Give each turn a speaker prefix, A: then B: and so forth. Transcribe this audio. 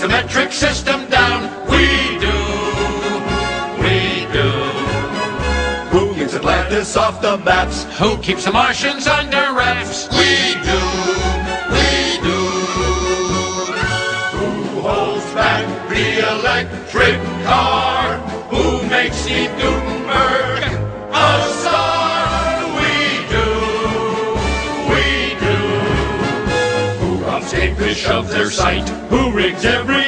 A: metric system down. We do.
B: Who gets Atlantis off the maps?
A: Who keeps the Martians under wraps? We do. Who holds back the electric car? Who makes Steve Gutenberg a star? We do. Who robs Kate Fish of their sight? Who rigs every